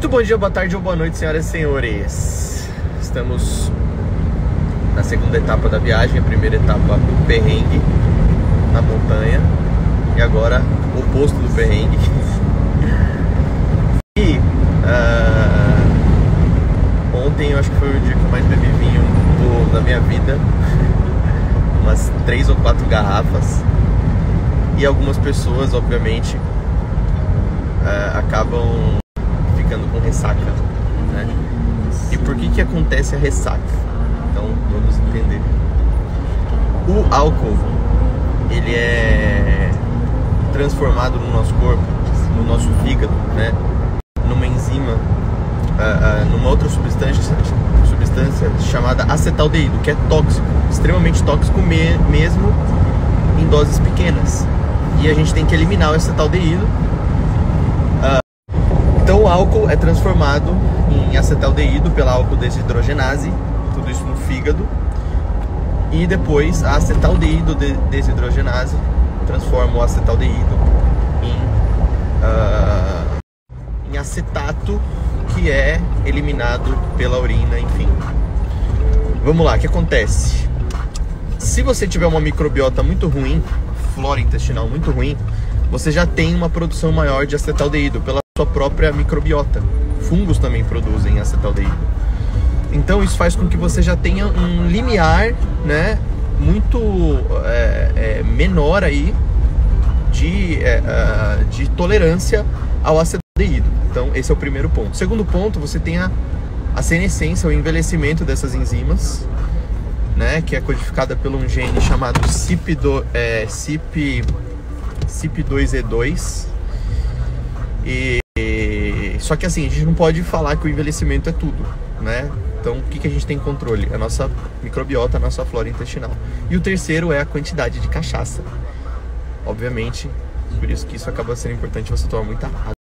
Muito bom dia, boa tarde ou boa noite, senhoras e senhores. Estamos na segunda etapa da viagem, a primeira etapa do perrengue na montanha e agora o oposto do perrengue. E ontem eu acho que foi o dia que eu mais bebi vinho da minha vida, umas 3 ou 4 garrafas, e algumas pessoas obviamente acabam ficando com ressaca, né? E por que acontece a ressaca? Então vamos entender. O álcool, ele é transformado no nosso corpo, no nosso fígado, né? Numa enzima, numa outra substância chamada acetaldeído, que é tóxico, extremamente tóxico mesmo em doses pequenas. E a gente tem que eliminar o acetaldeído. Então o álcool é transformado em acetaldeído pela álcool desidrogenase, tudo isso no fígado, e depois a acetaldeído desidrogenase transforma o acetaldeído em acetato, que é eliminado pela urina, enfim. Vamos lá, o que acontece? Se você tiver uma microbiota muito ruim, flora intestinal muito ruim, você já tem uma produção maior de acetaldeído pela sua própria microbiota. Fungos também produzem acetaldeído. Então isso faz com que você já tenha um limiar, né, muito menor aí de tolerância ao acetaldeído. Então esse é o primeiro ponto. Segundo ponto, você tem a senescência, o envelhecimento dessas enzimas, né, que é codificada por um gene chamado CYP2E2. Só que assim, a gente não pode falar que o envelhecimento é tudo, né? Então o que a gente tem controle? A nossa microbiota, a nossa flora intestinal. E o terceiro é a quantidade de cachaça. Obviamente, por isso que isso acaba sendo importante você tomar muita água.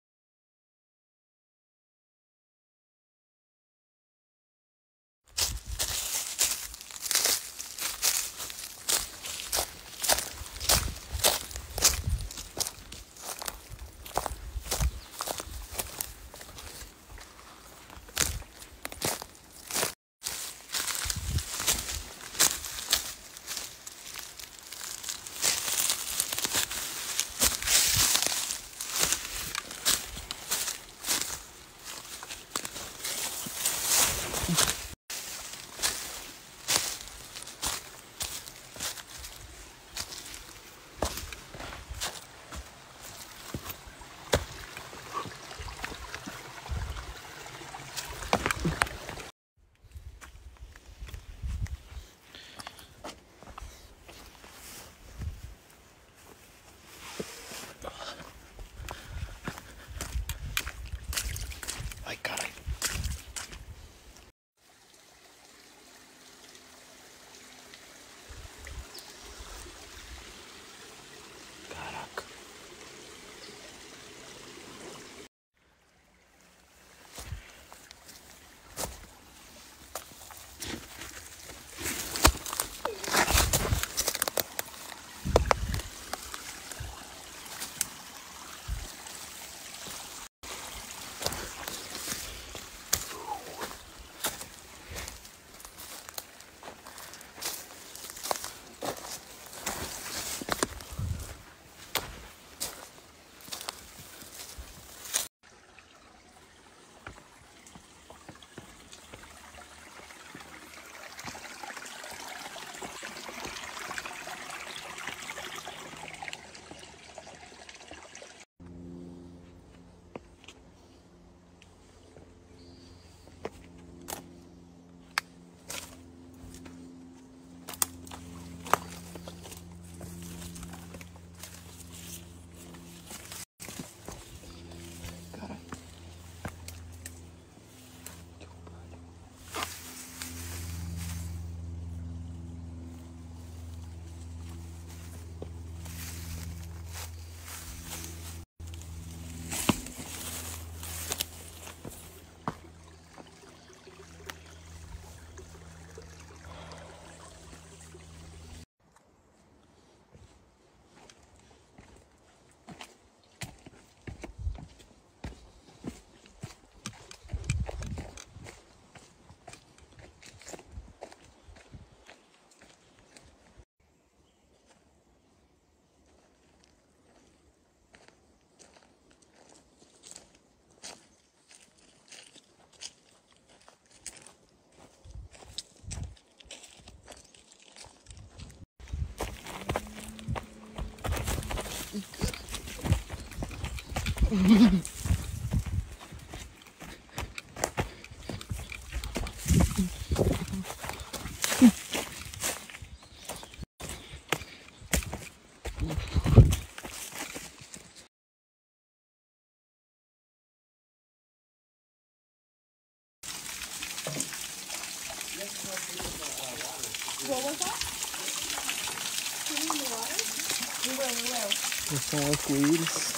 What was that? Do you need water? We will. Esses são arco-íris.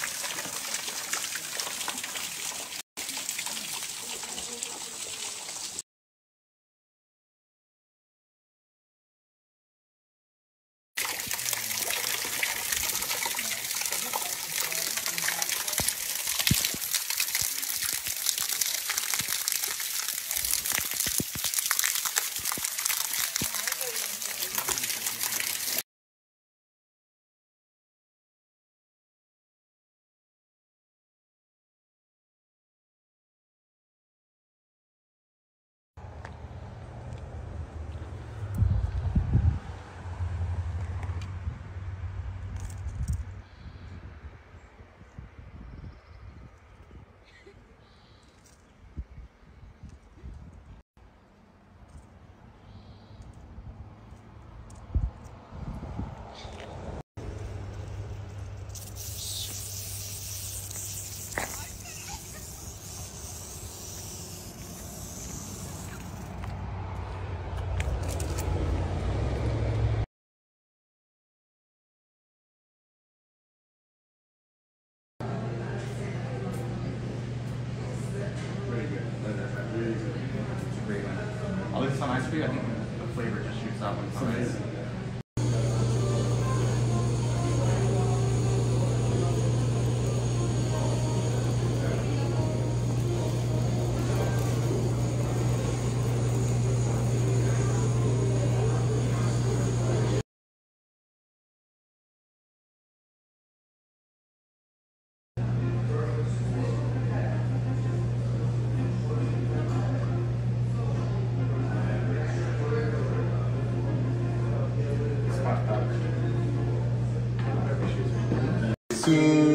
At least on ice cream, I think the flavor just shoots up when it's on ice. Isso